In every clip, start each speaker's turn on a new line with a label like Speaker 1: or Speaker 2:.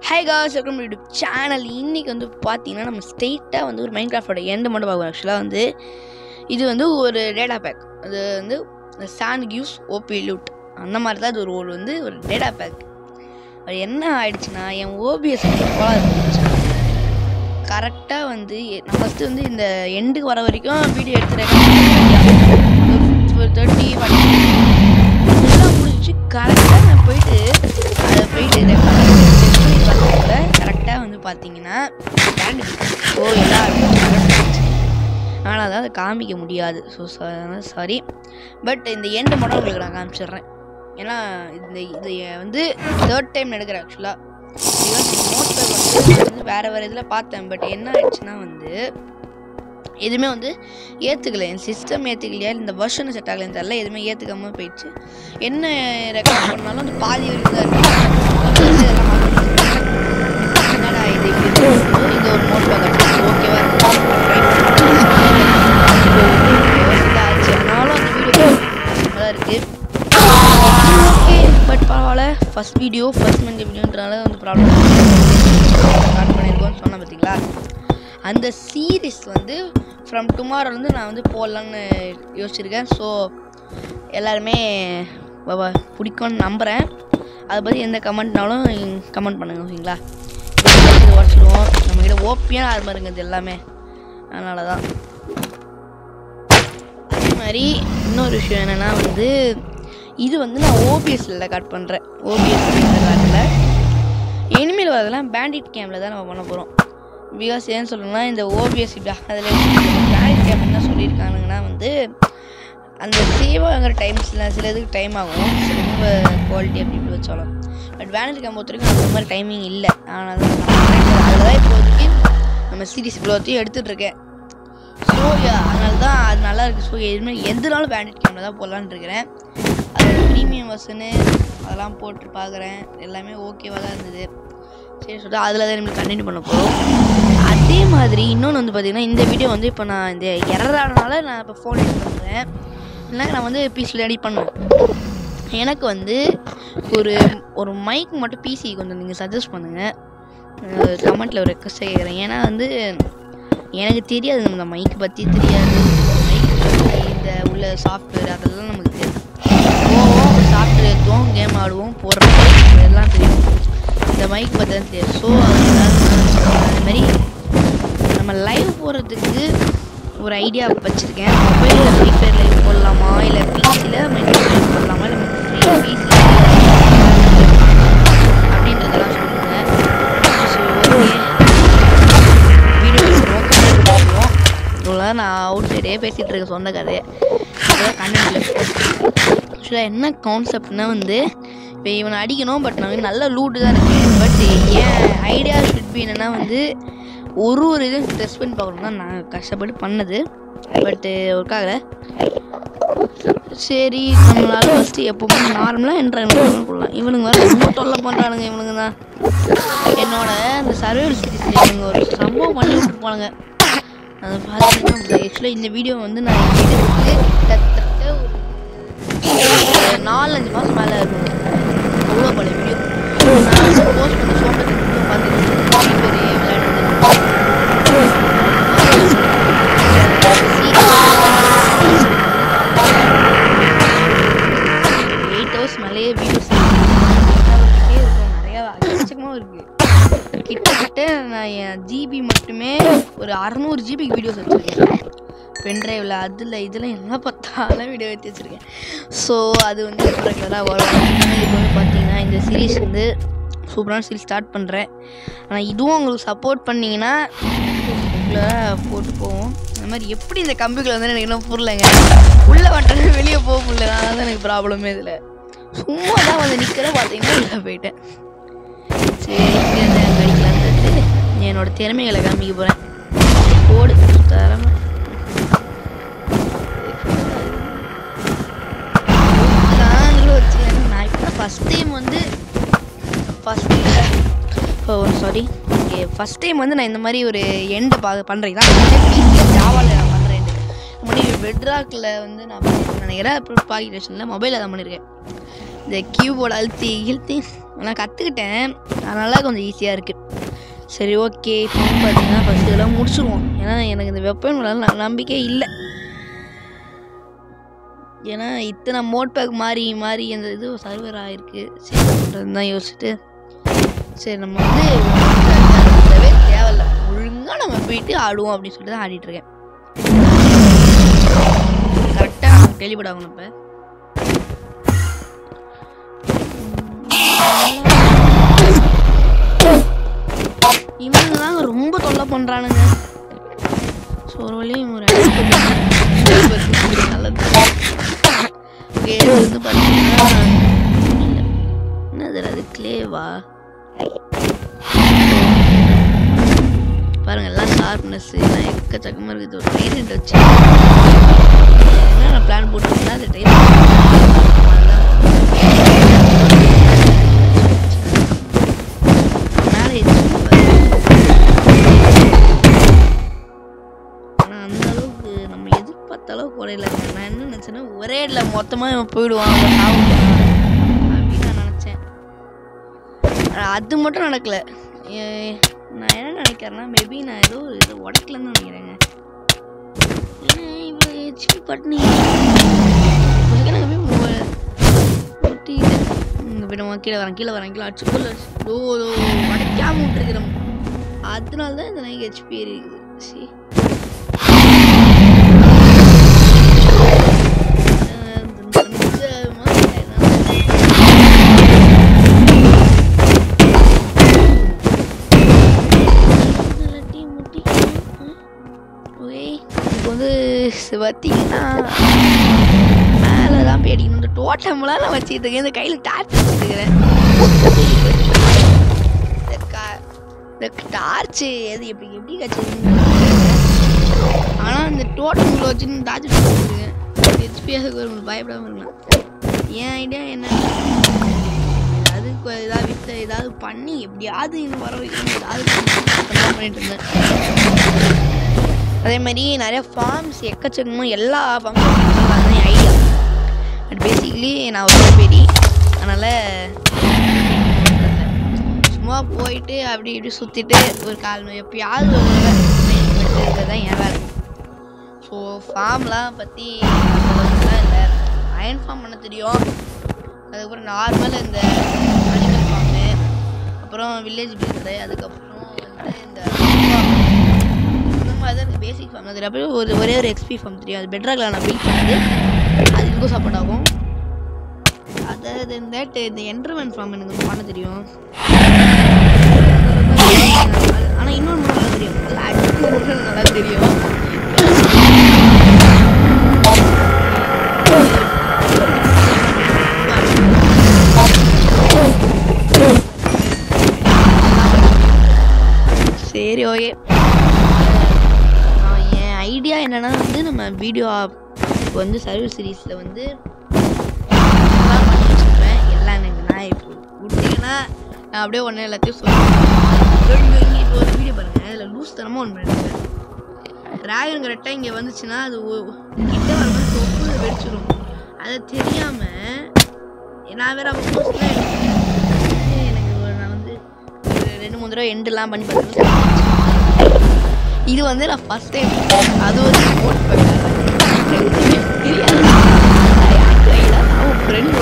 Speaker 1: Hi guys, welcome to YouTube channel. இன்னைக்கு வந்து பாத்தீங்கன்னா நம்ம ஸ்ட்ரைட்டா வந்து ஒரு மைன்கிராஃப்டோட எண்ட் மட்டும் பார்க்கலாம். ஆக்சுவலா வந்து இது வந்து ஒரு டேட்டா பேக். அது வந்து சாண்ட் கிவ்ஸ் ஓபி லூட் அந்த மாதிரி தான். இது ஒரு டேட்டா பேக். அது என்ன ஆயிடுச்சுன்னா என் ஓபிஎஸ் கரெக்டாக வந்து நான் ஃபஸ்ட்டு வந்து இந்த எண்டுக்கு வர வரைக்கும் வீடியோ எடுத்துருக்கேன். 30 எல்லாம் முடிச்சு கரெக்டாக நான் போயிட்டு கரெக்டாக வந்து பார்த்தீங்கன்னா ஆனால் அதான் அதை காமிக்க முடியாது. ஸோ சாரி, பட் இந்த எண்டு மட்டும் உங்களுக்கு நான் காமிச்சிடுறேன். ஏன்னா இது வந்து 3rd டைம் எடுக்கிறேன். ஆக்சுவலாக வந்து வேறு இதில் பார்த்தேன். பட் என்ன ஆயிடுச்சுன்னா வந்து எதுவுமே வந்து ஏற்றுக்கல. என் சிஸ்டம் ஏற்றுக்கலையா, இந்த வெர்ஷன் செட் ஆகலைன்னு தெரியல, எதுவுமே ஏற்றுக்காம போயிடுச்சு. என்ன ரெக்கார்ட் பண்ணாலும் அந்த பாதி வரைக்கும் தான் இருக்குது. இது ஒரு மோட் பார்க்க ஓகேவா ஆனாலும் அந்த வீடியோ தான் இருக்குது. ஓகே, பட் பரவாயில்ல. ஃபஸ்ட் வீடியோன்றனால வந்து ப்ராப்ளம் ஸ்டார்ட் பண்ணியிருக்கோன்னு சொன்னேன் பார்த்தீங்களா. அந்த சீரீஸ் வந்து ஃப்ரம் டுமாரோலேருந்து நான் வந்து போடலான்னு யோசிச்சிருக்கேன். ஸோ எல்லாருமே பிடிக்கும்னு நம்புகிறேன். அதை பற்றி எந்த கமெண்ட்னாலும் கமெண்ட் பண்ணுங்க, ஓகேங்களா. இது உடச்சிடுவோம். நம்மக்கிட்ட ஓப்பியான அது மாதிரிங்க இது எல்லாமே, அதனால தான். அதே மாதிரி இன்னொரு விஷயம் என்னென்னா வந்து இது வந்து நான் ஓபிஎஸ்ல ரெக்கார்ட் பண்ணுறேன். ஓபிஎஸ் ரெக்கார்டில் இனிமேல் வரதெல்லாம் பேண்டிட் கேமில் தான் நம்ம பண்ண போகிறோம். பிகாஸ் ஏன்னு சொல்லணும்னா இந்த ஓபிஎஸ் இப்படி அதில் பேண்டிட் கேம் என்ன சொல்லியிருக்கானுங்கன்னா வந்து அந்த சேவ் ஆகிற டைம்ஸில் சில இதுக்கு டைம் ஆகும், ரொம்ப குவாலிட்டி அப்படி இப்படி வச்சாலும். பட் பேண்டிட் கேம் பொறுத்த வரைக்கும் அந்த மாதிரி டைமிங் இல்லை. ஆனால் அதில் தான் இப்போதைக்கு நம்ம சீரீஸ் இவ்வளோத்தையும் எடுத்துகிட்ருக்கேன். ஸோ அதனால தான் அது நல்லா இருக்குது. ஸோ எதுவுமே எந்தனாலும் பேண்டிட் கேமில் தான் போடலான்னு இருக்கிறேன். அது ப்ரீமியம் வெர்ஷனு அதெல்லாம் போட்டு பார்க்குறேன். எல்லாமே ஓகேவாக தான் இருந்தது. சரி சொல்லிட்டு அதில் தான் நம்மளுக்கு கண்டினியூ பண்ண போகிறோம். அதே மாதிரி இன்னொன்று வந்து பார்த்திங்கன்னா இந்த வீடியோ வந்து இப்போ நான் இந்த எரரானால நான் இப்போ ஃபோன் எடிட் பண்ணுறேன். இல்லைனா நான் வந்து பிசியில் எடிட் பண்ணுவேன். எனக்கு வந்து ஒரு மைக் மட்டும் பிசி கொஞ்சம் நீங்கள் சஜஸ்ட் பண்ணுங்கள். கமெண்ட்டில் ஒரு ரெக்வஸ்ட் கேட்குறேன். ஏன்னா வந்து எனக்கு தெரியாது, இந்த மைக் பற்றி தெரியாது. மைக் இந்த உள்ள சாஃப்ட்வேர் அதெல்லாம் நமக்கு தெரியும். போவோம், சாஃப்ட்வேர் ஏற்றுவோம், கேம் ஆடுவோம், போடுறோம், இதெல்லாம் தெரியும். இந்த மைக் பற்றி தான் தெரியும். ஸோ அதுமாதிரி நம்ம லைவ் போடுறதுக்கு ஒரு ஐடியா வச்சுருக்கேன். மொபைலில் ஃப்ரீ ஃபயர் லைவ் போடலாமா, இல்லை பிசியில் மைக்ரோஃபோன் லைவ் போடலாமா, இல்லை பிசி அப்படின்றதெல்லாம் சொல்லுங்கள். இவ்வளோ நான் அவுட் சைடே பேசிகிட்டு இருக்கேன் சொந்த கதையை. அதெல்லாம் கண்டிப்பாக ஆக்சுவலாக என்ன கான்செப்ட்னா வந்து இப்போ இவனை அடிக்கணும். பட் நான் நல்ல லூட்டு தான் இருக்கேன். பட் என் ஐடியா ஷுட் பி என்னென்னா வந்து ஒரு இதுவும் டெஸ்ட் பண்ணி பார்க்கணும் தான் நான் கஷ்டப்பட்டு பண்ணது. பட்டு ஒர்க் ஆகலை. சரி, நம்மளால ஃபஸ்ட்டு எப்போவுமே நார்மலாக என்ட்ரான்மெண்ட் போடலாம். இவனுங்க வேறு ரொம்ப தொல்லை பண்ணுறானுங்க. இவனுங்க தான் என்னோட அந்த சர்வைவல் சீரிஸ் இவங்க ஒரு சம்பவம் பண்ணி விட்டுருப்பானுங்க. அதை பார்த்தீங்கன்னா ஆக்சுவலாக இந்த வீடியோ வந்து நான் கிட்டத்தட்ட ஒரு 4-5 மாதம் மேலே இருக்கும். அவ்வளோ பழைய வீடியோ நான் வந்து போஸ்ட் பண்ணி சோம்பத்துக்கு பார்த்துட்டு பெரிய விளையாடுறது 8 hours மேலேயே வீடியோஸ் இருக்கும். நிறையா அச்சகமாக இருக்குது. கிட்டத்தட்ட நான் என் ஜிபி மட்டுமே ஒரு 600 ஜிபிக்கு வீடியோஸ் வச்சுருக்கேன் பென்ட்ரைவில். அதில் இதில் என்ன பார்த்தாலும் வீடியோ எடுத்து வச்சுருக்கேன். ஸோ அது வந்து ரெகுலராக வரும். இப்போ வந்து பார்த்தீங்கன்னா இந்த சீரீஸ் வந்து சூப்பரான சீரீஸ் ஸ்டார்ட் பண்ணுறேன். ஆனால் இதுவும் உங்களுக்கு சப்போர்ட் பண்ணிங்கன்னா ரெகுலராக போட்டு போவோம். அந்த மாதிரி எப்படி இந்த கம்ப்யூட்டர் வந்து எனக்கு இன்னும் புரியலைங்க. உள்ளே வந்துட்டு வெளியே போக முடியல. அதனால தான் எனக்கு ப்ராப்ளமே இதில். சும்மா தான் வந்து நிற்கிற பார்த்தீங்கன்னா உள்ளே போயிட்டேன். சரி, கடிக்கலான்னு என்னோட திறமைகளை காமிக்க போகிறேன். போடு தரமா வச்சுக்கேன். நான் இப்போ ஃபஸ்ட் டைம் வந்து ஃபஸ்ட் டைம் வந்து நான் இந்த மாதிரி ஒரு எண்டு பண்ணுறேன். தான் ஜாவாவில் நான் பண்ணுறேன். முன்னாடி பெட்ராக்கில் வந்து நான் நினைக்கிறேன். அப்புறம் பாக்கெட் எடிஷனில் மொபைலில் தான் பண்ணியிருக்கேன். இந்த கீபோர்டு அழுத்தி நான் கற்றுக்கிட்டேன், அதனால கொஞ்சம் ஈஸியாக இருக்குது. சரி ஓகே, இப்போ பார்த்தீங்கன்னா ஃபஸ்ட்டு இதெல்லாம் முடிச்சுடுவோம். ஏன்னா எனக்கு இந்த வெப்பன் மேலே நம்பிக்கை இல்லை. ஏன்னா இத்தனை மோட் பேக் மாறி அந்த இது சர்வர் ஆகிருக்கு. சரி பண்ணுறதுன்னு தான் யோசிச்சுட்டு சரி நம்ம வந்து தேவையில்ல, ஒழுங்காக நம்ம போயிட்டு ஆடுவோம் அப்படின்னு சொல்லிட்டு தான் ஆடிட்டுருக்கேன். கரெக்டாக நமக்கு டெலிபோர்ட் ஆகணும். இப்போ இவங்க தாங்க ரொம்ப தொல்லை பண்ணுறானுங்க. ஸோ ஒரு வழியும் ஒரு நல்லது வந்து பார்த்தீங்கன்னா என்னது அது கிளேவா பாருங்க, எல்லாம் ஷார்ப்னஸ் எல்லாம் எக்கச்சக்கமாக இருக்குது. ஒரு ட்ரெயின் வச்சு என்ன பிளான் போட்டுருந்தா அந்த ட்ரெயின் மேலே ஆனால் அந்த அளவுக்கு நம்ம எதிர்பார்த்த அளவுக்கு குறையிலங்க. நான் என்ன நினச்சேன்னா ஒரே இடத்துல மொத்தமாக போயிடுவான் அப்படின்னு நான் நினச்சேன். அது மட்டும் நடக்கலை. நான் என்ன நினைக்கிறேன்னா மேபி நான் ஏதோ இது உடக்கலன்னு நினைக்கிறேங்க. இவ்வளோ ஹெச்பி பட்னி கீழே வரேன் அடிச்சுக்குள்ள உடைக்காம விட்டுருக்கிறோம். அதனால தான் இந்த நாய்க்கு ஹெச்பி இருக்குது. சரி பார்த்தீங்கன்னா மேலே தான் போயிடிக்கணும். இந்த டோட்டம்லாம் நான் வச்சுட்டு இருக்கேன், இந்த கையில் டார்ச் வச்சுருக்கிறேன். இந்த டார்ச்சு எது எப்படி கட்சி, ஆனால் இந்த டோட்டமில் வச்சு டார்ச் வச்சுருக்கேன். ஹெச்பியாக பயப்படாமல் இருக்கலாம். என் ஐடியா என்ன, அதுக்கு ஏதாவது பண்ணி எப்படியாவது இன்னும் வர வைக்கணும், ஏதாவது பண்ணிட்டு இருந்தேன். அதே மாதிரி நிறைய ஃபார்ம்ஸ் எக்கச்சக்கமாக எல்லா ஃபார்ம்ஸும் தான் என் ஐடியா. பட் பேசிக்கலி நான் ஒரு பெரிய, அதனால் சும்மா போயிட்டு அப்படி இப்படி சுற்றிட்டு ஒரு கால் எப்பயாவது ஒரு தான் என் வேலை. ஸோ ஃபார்ம்லாம் பற்றி இல்லை. அயன் ஃபார்ம் பண்ண தெரியும். அதுக்கப்புறம் நார்மல் இந்த அனிமல் ஃபார்மு, அப்புறம் வில்லேஜ் பில்டரு, அதுக்கப்புறம் வந்து இந்த அதுதான் பேசிக் ஃபார்ம் தெரியும். அப்புறம் ஒரே ஒரு எக்ஸ்பி ஃபார்ம் தெரியும். அது பெட்ராக்ல நான் பில்ட் பண்ணது, அது இதுக்கும் சப்போர்ட் ஆகும். அதாவது இந்த என்ட்ரமெண்ட் ஃபார்ம் எனக்கு பண்ண தெரியும். ஆனால் இன்னொரு நல்லா தெரியும், நல்லா தெரியும். சரி ஓகே, என் ஐடியா என்னென்னா வந்து நம்ம வீடியோ இப்போ வந்து சர்வீஸ் சீரீஸில் வந்து பண்ணி வச்சுருப்பேன். எல்லாம் எனக்கு நான் இப்போ விட்டிங்கன்னா நான் அப்படியே ஒன்று எல்லாத்தையும் சொல்லுவேன். இப்போ ஒரு வீடியோ பாருங்கள், அதில் லூஸ் தனமாக ஒன்று பண்ணிருக்கேன். ட்ராகன் கரெக்டாக இங்கே வந்துச்சுன்னா அது கிட்ட வரும்போது தொப்பு வெடிச்சிடும். அதை தெரியாமல் நான் வேறு அப்போ போஸ்ட்லாம் எனக்கு நான் வந்து 2-3 தடவை எண்டெல்லாம் பண்ணி பார்த்தேன். இது வந்து நான் ஃபஸ்ட் டைம் அது வந்து போட் பண்ணேன். ஃப்ரெண்ட்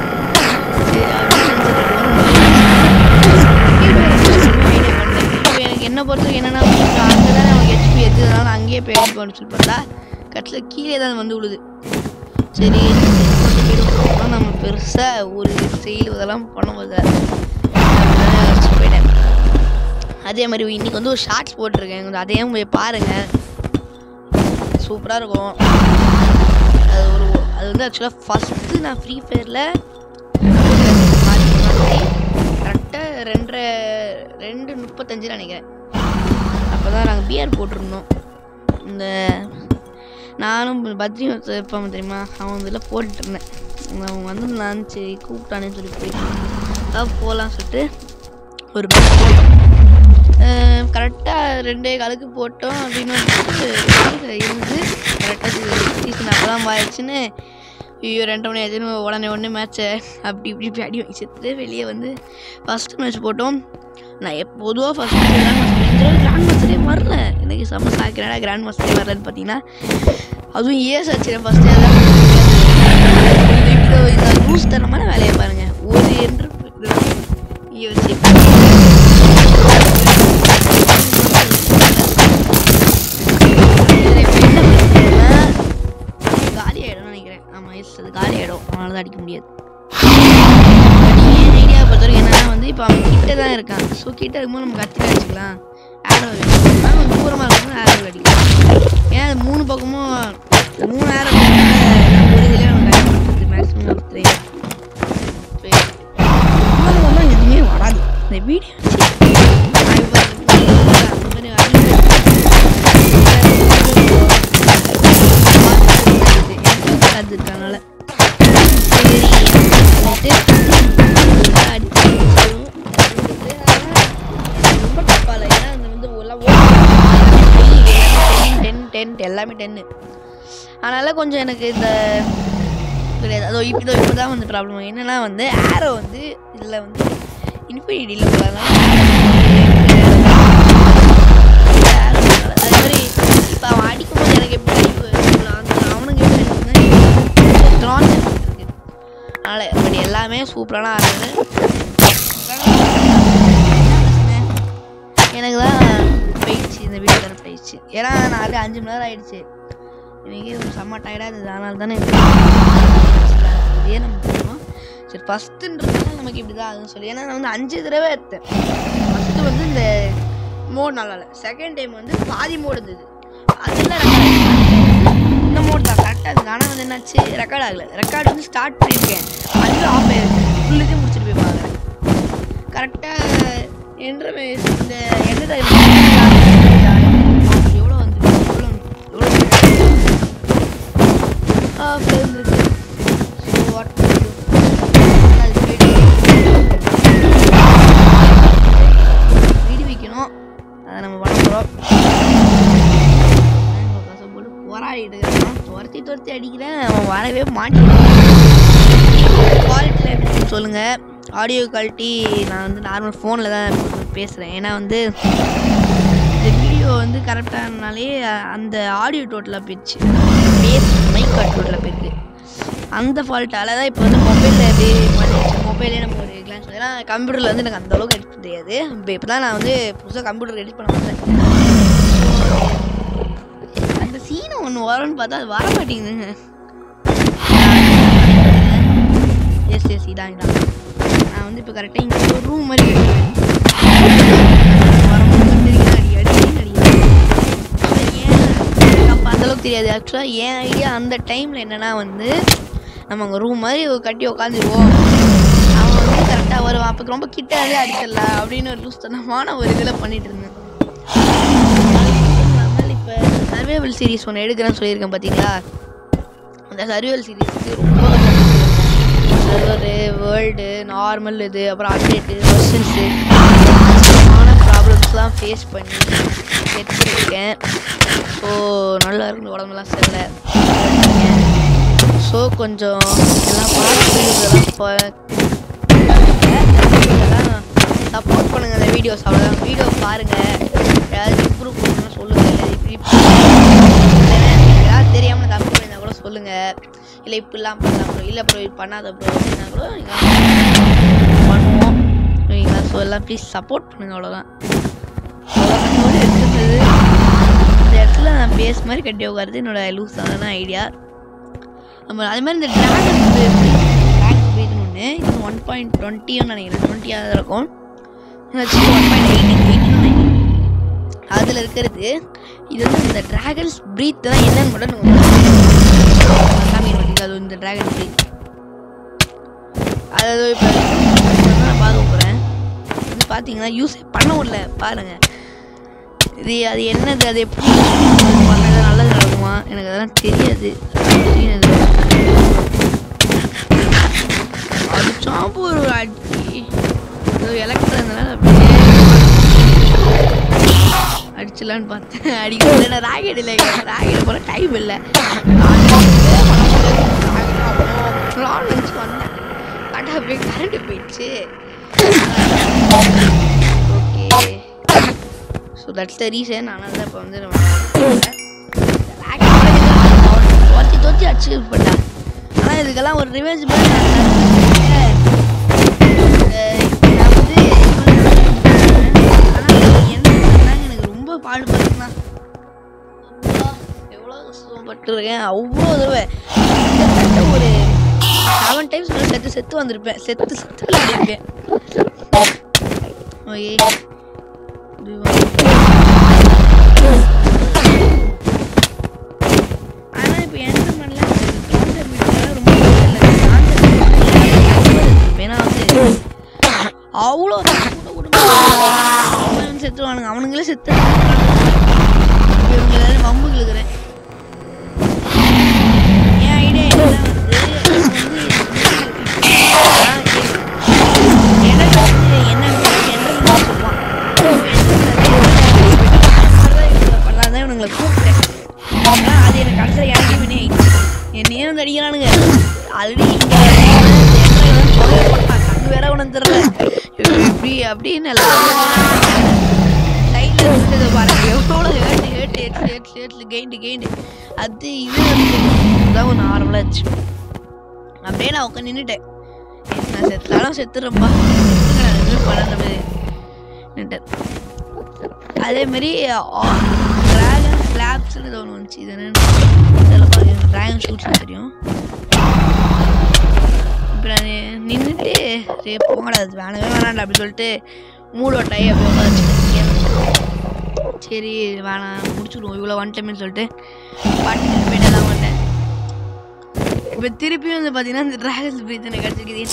Speaker 1: எனக்கு என்ன பொறுத்தவரைக்கும் என்னென்னா அங்கே தானே அவங்க ஹெச்பி எடுத்ததுனால அங்கேயே போயிட்டு போன்னு சொல்லி பார்த்தா கட்டில் கீழே தான் வந்து விழுது. சரி நம்ம பெருசாக ஒரு செயல் இதெல்லாம் பண்ண போதில்லை போயிட்டேன். அதே மாதிரி இன்றைக்கி வந்து ஒரு ஷார்ட்ஸ் போட்டிருக்கேன், கொஞ்சம் அதையும் போய் பாருங்கள், சூப்பராக இருக்கும். அது வந்து ஆக்சுவலாக ஃபஸ்ட்டு நான் ஃப்ரீ ஃபயரில் கரெக்டாக 2:35 நினைக்கிறேன். அப்போ தான் நாங்கள் பிஆர் போட்டிருந்தோம். இந்த நானும் பத்ரி இருப்பான் தெரியுமா, அவன் இதில் போட்டுருந்தேன். அவன் வந்து நான் சரி கூப்பிட்டானேன்னு சொல்லி போயிட்டு போகலான்னு சொல்லிட்டு ஒரு பஸ் போட்டோம். கரெக்டாக 2:15 போட்டோம் அப்படின்னு இருந்து கரெக்டாக சீசன் அப்போ தான் ஆயிடுச்சுன்னு ஐயோ 2 மணி ஆச்சுன்னு உடனே மேட்ச்சை அப்படி இப்படி அடி வாங்கி செத்துட்டு வெளியே வந்து ஃபஸ்ட்டு மேட்ச் போட்டோம். நான் பொதுவாக ஃபஸ்ட் கிராண்ட் மாஸ்டரே வரல. எனக்கு செம்ம சாக்கிறேன் கிராண்ட் மாஸ்டரே வரலன்னு பார்த்தீங்கன்னா அதுவும் ஆச்சுறேன் ஃபஸ்ட்டு. இந்த லூஸ் தரமான வேலையை பாருங்கள். ஒரு என்று வச்சு காலி ஆகிடும் நினைக்கிறேன். ஆமாம் எஸ் அது காலி ஆகிடும். அதனால தான் அடிக்க முடியாது. என் ஐடியாவை பொறுத்த வரைக்கும் என்னன்னா வந்து இப்போ அவன் கிட்ட தான் இருக்கான். ஸோ கிட்ட இருக்கும்போது நம்ம கத்திட்டு அடிச்சுக்கலாம். ஆரோ அடிக்கலாம். கொஞ்சம் தூரமாக இருக்கும்போது ஆரோ அடிக்கலாம். ஏன்னா அது 3 பக்கமும் 3 ஆரோ ஒரு இதில் நம்ம டைம் பண்ணுறது மேக்ஸிமம் ஆஃப் 3 எதுவுமே வராது. இந்த வீடியோ அதனால ரொம்ப தப்பால. ஏன்னா அந்த வந்து எல்லாமே 10. அதனால கொஞ்சம் எனக்கு இந்த கிடையாது. அதோ இப்போ தான் வந்து ப்ராப்ளம் என்னன்னா வந்து ஆரோ வந்து இதில் வந்து இன்ஃபினிட்டியில் போகலாம். அது மாதிரி இப்போ அவன் அடிக்கும்போது எனக்கு எப்படி அவனுக்கு எப்படி த்ரான் இருக்கு. அதனால் பட் எல்லாமே சூப்பரான ஆடுறது. எனக்கு தான் போயிடுச்சு இந்த வீடியோ தானே போயிடுச்சு. ஏன்னா நான் 5 மணி நேரம் ஆகிடுச்சு. எனக்கு செம்ம டயர்டாக இருந்தது. அதனால தானே இதே நம்ம போகணும். சரி ஃபஸ்ட்டுன்றதுனால நமக்கு இப்படி தான் ஆகுதுன்னு சொல்லி. ஏன்னா நான் வந்து 5 தடவை எடுத்தேன். ஃபஸ்ட்டு வந்து இந்த மோட் நல்லா இல்லை. செகண்ட் டைம் வந்து பாதி மோடு இருந்தது. அதில் இந்த மோட் தான் கரெக்டாக இருந்தது. ஆனால் வந்து என்னாச்சு ரெக்கார்ட் ஆகலை. ரெக்கார்டு வந்து ஸ்டார்ட் பண்ணியிருக்கேன். அது ஆஃப் ஆயிருக்கு. ஃபுல்லுக்கு முடிச்சுட்டு போய் பார்க்குறேன். கரெக்டாக என்ற இந்த எந்த டைம் எவ்வளோ வந்து எவ்வளோ ஆஃப் இருந்துருக்கு. ஸோ வாட் வீடு வைக்கணும். அதை நம்ம பண்ண போகிறோம். போட்டு போராடிட்டு இருக்கிறான். துரத்தி அடிக்கிறேன். அவன் வரவே மாட்டேன். குவாலிட்டியில் எப்படின்னு சொல்லுங்கள். ஆடியோ குவாலிட்டி நான் வந்து நார்மல் ஃபோனில் தான் பேசுகிறேன். ஏன்னா வந்து இந்த வீடியோ வந்து கரெக்டானாலே அந்த ஆடியோ டோட்டலாக போயிடுச்சு. மைக் டோட்டலாக போயிருக்கு. அந்த ஃபால்ட்டால் தான் இப்போ வந்து மொபைலில் எப்படி பண்ணிடுச்சு. மொபைலே நம்ம ஒரு கிளான்ஸ் ஏன்னா கம்ப்யூட்டரில் வந்து எனக்கு அந்தளவுக்கு எடிட் பண்ண தெரியாது. இப்போ தான் நான் வந்து புதுசாக கம்ப்யூட்டர் எடிட் பண்ண வந்தேன். அந்த சீனை ஒன்று வரும்னு பார்த்தா அது வர மாட்டேங்குதுங்க. எஸ் இதான் நான் வந்து இப்போ கரெக்டாக இங்கே ஒரு ரூம் மாதிரி அப்போ அந்தளவுக்கு தெரியாது. ஆக்சுவலாக என் ஐடியா அந்த டைமில் என்னென்னா வந்து நம்ம அங்கே ரூம் மாதிரி கட்டி உட்காந்துருவோம். அவன் வந்து கரெக்டாக வருவான். அப்போ ரொம்ப கிட்டாலே அடிச்சிடலாம் அப்படின்னு ஒரு லூஸ் தனமான ஒரு இதில் பண்ணிகிட்டு இருந்தேன். இப்போ சர்வைவல் சீரீஸ் ஒன்று எடுக்கிறேன்னு சொல்லியிருக்கேன் பார்த்தீங்களா. அந்த சர்வைவல் சீரீஸ்க்கு ரொம்ப சர்வரு வேர்ல்டு நார்மல் இது அப்புறம் அப்டேட்டு வெர்ஷன்ஸு ப்ராப்ளம்ஸ்லாம் ஃபேஸ் பண்ணி எடுத்துருக்கேன். ஸோ நல்லா இருக்கு. உடம்புலாம் சரியில்லை. ஸோ கொஞ்சம் எல்லாம் பார்த்து சப்போர்ட் பண்ணுங்கள் அந்த வீடியோஸ். அவ்வளோதான். வீடியோ பாருங்கள். ஏதாவது இம்ப்ரூவ் பண்ணணும்னு சொல்லுங்கள். ஏதாவது தெரியாமல் தப்பு பண்ணியிருந்தா கூட சொல்லுங்கள். இல்லை இப்படிலாம் பண்ணலாம் ப்ரோ, இல்லை ப்ரோ இது பண்ணாத ப்ரோ அப்படின்னா கூட பண்ணுவோம். சரிங்களா? ஸோ எல்லாம் ப்ளீஸ் சப்போர்ட் பண்ணுங்கள். அவ்வளோதான். எடுத்துருந்தது இந்த இடத்துல நான் பேஸ் மாதிரி கட்டி உட்காருது என்னோடய லூஸான ஐடியா. நம்ம அது மாதிரி இந்த ட்ராகன் ப்ரீத்னு ஒன்று இது 1.20 நினைக்கிறேன். 20 தான் இருக்கும். 1.80 அதில் இருக்கிறது. இது வந்து இந்த ட்ராகன்ஸ் ப்ரீத் தான் என்னன்னு மட்டும் அது இந்த ட்ராகன் ப்ரீத் அதாவது இப்போ நான் பார்க்க போகிறேன். இது பார்த்தீங்கன்னா யூஸ் பண்ண முடியல பாருங்கள். இது அது என்னது, அது எப்படி பண்ணது நல்லது நடக்குமா எனக்கு அதெல்லாம் தெரியாது. அது சாம்பு ஒரு அடி எலக்ட்ரா இருந்தனால அப்படியே அடிச்சிடலான்னு பார்த்தேன். அடிக்க ராக்கெட் இல்லை. ராக்கெட் போல டைம் இல்லை. நினச்சி வந்தேன். கரெக்டாக போய் கரண்ட்டு போயிடுச்சு. Okay, so that's the reason. ஆனால் தான் இப்போ வந்து தோச்சி அடிச்சு பண்ணேன். ஆனால் இதுக்கெல்லாம் ஒரு ரிவெஞ்ச் பண்ணி நான் வந்து எனக்கு ரொம்ப பாடுபட்டுனா எவ்வளோ கஷ்டப்பட்டுருக்கேன். அவ்வளோ தடவை ஒரு 7 டைம்ஸ் செத்து வந்திருப்பேன். செத்து விளையாடிருக்கேன். ஓகே, ஆனால் இப்போ என்ன பண்ணல, ஏன்னா வந்து அவ்வளோ செத்துவானுங்க. அவனுங்களே செத்து இவங்க எல்லாரும் வம்புக்கு இருக்கிறேன். என் ஐடியா என்ன வந்து பண்ணலாம் இவனுங்களை கூப்பிட்டேன். அது எனக்கு கடைசியில் இறங்கி வினே என்னையே வந்து அடிக்கிறானுங்க. ஆல்ரெடி கண்ணு வேற உனக்கு தெரியல இப்படி அப்படின்னு எல்லாம் சைட்ல பாருங்க எவ்வளோ ஹேட்டு கெயிண்டு அது இது தான் ஒன்று நார்மலாக இருந்துச்சு. அப்படியே நான் உட்காந்து நின்றுட்டேன். நான் செத்தாலும் செத்துறேன்ப்பா பண்ணுற மாதிரி நின்றுட்டேன். அதேமாரி ட்ராகன் ஸ்லாப்ஸ்ன்னு ஒன்று வந்துச்சு. இது என்னென்னு பாருங்க, ட்ராகன் ஷூட்ஸ்னு தெரியும். இப்போ நான் நின்றுட்டு சரி போங்கடா அது வேணாண்டா அப்படி சொல்லிட்டு மூடோட்டாயி அப்படி உட்காந்துச்சிட்டேன். சரி வேணாம் முடிச்சுடுவோம் இவ்வளோ வந்துட்டோம்னு சொல்லிட்டு பாட்டு போயிட்டு தான் வந்தேன். இப்போ திருப்பியும் வந்து பார்த்தீங்கன்னா இந்த ட்ராகன் பிரீத் எனக்கு கிடச்சிருக்குது.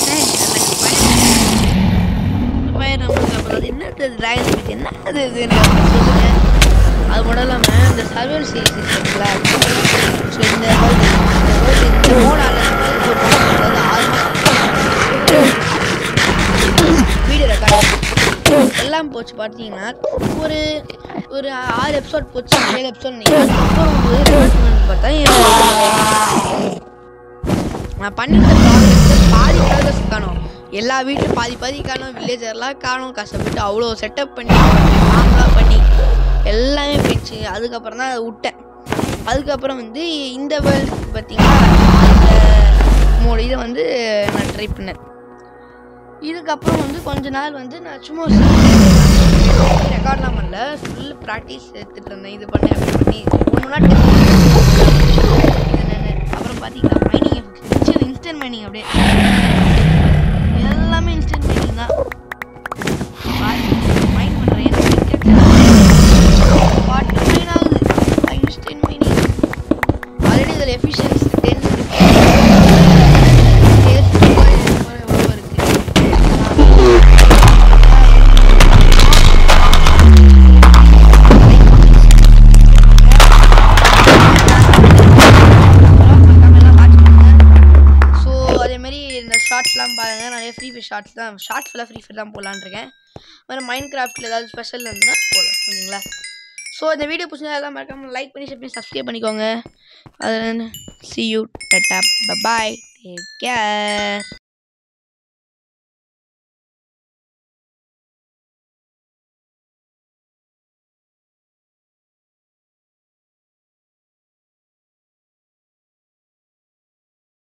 Speaker 1: என்ன நம்மளுக்கு என்ன ட்ராகன் பிரீத் என்ன அது சொல்லுங்க. அது மட்டும் இல்லாமல் இந்த சர்வல் சீரிஸ் இருக்குங்களா, ஸோ இந்த வீடியோ ரெக்கார்ட் எல்லாம் போச்சு. பார்த்தீங்கன்னா ஒரு 6 எபிசோட் போச்சு, 7 எபிசோட் பார்த்தா நான் பண்ணிட்டு பாதி ப்ராக்ரஸ் காணும். எல்லா வீட்டிலும் பாதி காணும், வில்லேஜர்லாம் காணும். கஷ்டப்பட்டு அவ்வளோ செட்டப் பண்ணி மாங்காய் பண்ணி எல்லாமே போயிடுச்சு. அதுக்கப்புறம் தான் அதை விட்டேன். அதுக்கப்புறம் வந்து இந்த வேர்ல்டு பார்த்தீங்கன்னா இந்த இதை வந்து நான் ட்ரை பண்ணேன். இதுக்கப்புறம் வந்து கொஞ்ச நாள் வந்து நான் சும்மா ரெக்கார்ட்லாம் பண்ணல, ஃபுல் ப்ராக்டிஸ் எடுத்துகிட்டு இருந்தேன். இது பண்ணேன் அப்படி பண்ணி ஒன்று அப்புறம் பார்த்தீங்கன்னா மைனிங் இன்ஸ்டன்ட் மைனிங் அப்படியே எல்லாமே இன்ஸ்டன்ட் மைனிங் தான். மைன் பண்ணுறேன் வாட்டர் மைன் ஆகுது. இன்ஸ்டன்ட் மைனிங் ஆல்ரெடி இதில் எஃபிஷியன்சி 10 எவ்வளோ இருக்குது. ஷார்ட்ஸ்லாம் பாருங்கள், நிறைய ஃப்ரீ ஃபயர் ஷார்ட்ஸ் தான், ஷார்ட்ஸ் ஃபுல்லாக ஃப்ரீ ஃபயர் தான் போடலான்னு இருக்கேன். வேறு மைண்ட் கிராஃப்டில் ஏதாவது ஸ்பெஷல் இருந்தால் போகலாம் ஓகேங்களா. ஸோ இந்த வீடியோ பிடிச்சா எல்லாம் மறக்காமல் லைக் பண்ணி ஷேர் பண்ணி சப்ஸ்கிரைப் பண்ணிக்கோங்க. அது see you, tata, bye bye, take care.